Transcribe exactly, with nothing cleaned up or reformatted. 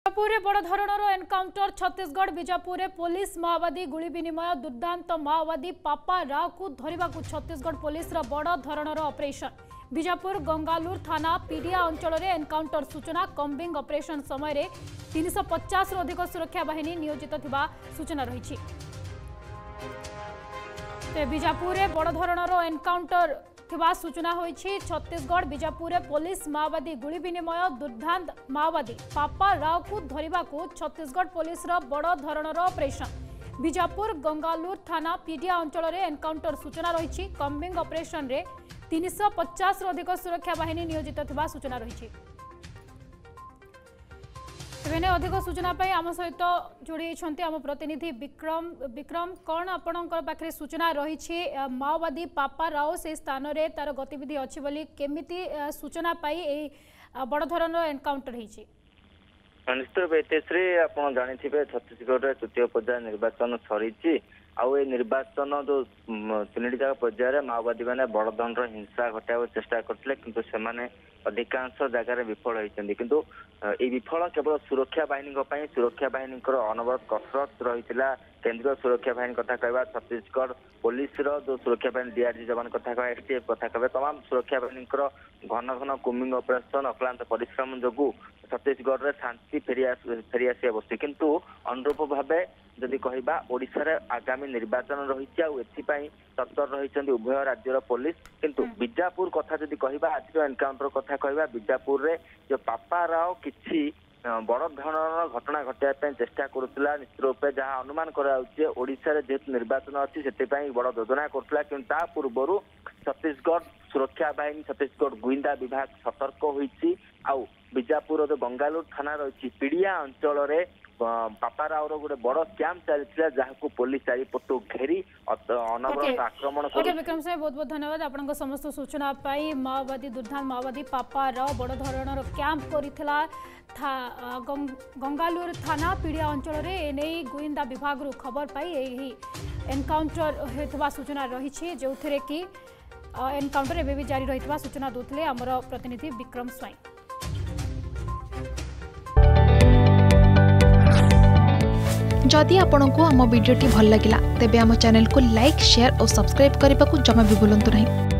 बीजापुर बड़ धरणर encounter Chhattisgarh Bijapur police माओवादी गुली विनिमय दुर्दांत माओवादी पापा राव को धरने को छत्तीसगढ़ पुलिस बड़ धरणर ऑपरेशन बीजापुर गंगालूर थाना पीडिया अंचल में एनकाउंटर सूचना कम्बिंग ऑपरेशन समय तीन सौ पचास अधिक सुरक्षा बाहिनी नियोजित थिबा सूचना रही। बीजापुर बड़ धरणर एनकाउंटर थिबा सूचना होईछि। छत्तीसगढ़ बीजापुर पुलिस माओवादी गुली विनिमय दुर्दांत माओवादी पापा राव को धरने को छत्तीसगढ़ पुलिस बड़ धरणर ऑपरेशन बीजापुर गंगालूर थाना पीडिया अंचल में एनकाउंटर सूचना रही। कम्बिंग ऑपरेशन रे तीन सौ पचास अधिक सुरक्षा बाहिनी नियोजित थिबा सूचना रही। तेने अधिक सूचना पाई आम सहित जोड़ी आम प्रतिनिधि विक्रम विक्रम कौन आपणकर पाखे सूचना रही माओवादी पापा राव से स्थान रे तार गतिविधि अच्छी बोली केमिति सूचना पाई बड़ धरण एनकाउंटर होईछि। निश्चित भाव आप जानी छत्तीसगढ़ तृतीय पर्याय निर्वाचन सरी आउ ए निर्वाचन जो तीन जाक पर्यायर माओवादी मैंने बड़ धरणर हिंसा घटाइबा चेष्टा करते किंतु सेमाने अधिकांश जगार विफल होती किंतु ये विफल केवल सुरक्षा बाहिनी सुरक्षा बाहिनी अनवरत कसरत रही केंद्रीय सुरक्षा बाहिनी कथा कहवा छत्तीसगढ़ पुलिस जो सुरक्षा बाहिनी डीआरजी जवान कथा कह एसटीएफ कथा कह तमाम सुरक्षा बाहिनी घन घन कुमिंग ऑपरेशन अक्लांत परिश्रम जो छत्तीसगढ़ में शांति फेरी फेरी आसिया बस किंतु अनुरूप भाव जदि कहवा ओडिशा रे आगामी निर्वाचन रही तत्पर रही उभय राज्यर पुलिस किंतु बीजापुर कथा जदि कहवा आज एनकाउंटर कथा कहवा बीजापुर रे जो पापा राव किछि बड़ धरणर घटना घटाइबा चेष्टा करुला निश्चित रूप जहाँ अनुमान करा जेहेतु निर्वाचन अच्छी से बड़ योजना करुला कि पूर्व छत्तीसगढ़ सुरक्षा बाहिनी छत्तीसगढ़ गुइंदा विभाग सतर्क होईछि आउ बीजापुर जो गंगालूर थाना रही पीडिया अंचल में पापा रावर गोटे बड़ कैंप चलता जहाँ पुलिस चारिपटू घेरी अनवरत आक्रमण कर विक्रम साहेब बहुत बहुत धन्यवाद आपन समस्त सूचना पाई माओवादी दुर्दांत माओवादी पापा राव बड़ धरणर कैंप करिथिला था गंगालूर थाना पीडिया अंचल में एने गुइंदा विभाग रु खबर पाई एही एनकाउंटर होइतबा सूचना रही जो कि एनकाउंटर एबे भी जारी रही सूचना दोतले हमर प्रतिनिधि विक्रम स्वाई। जदि आपंक आम भिडी भल लगा तेब आम चैनल को लाइक शेयर और सब्सक्राइब करने को जमा भी भूलु नहीं।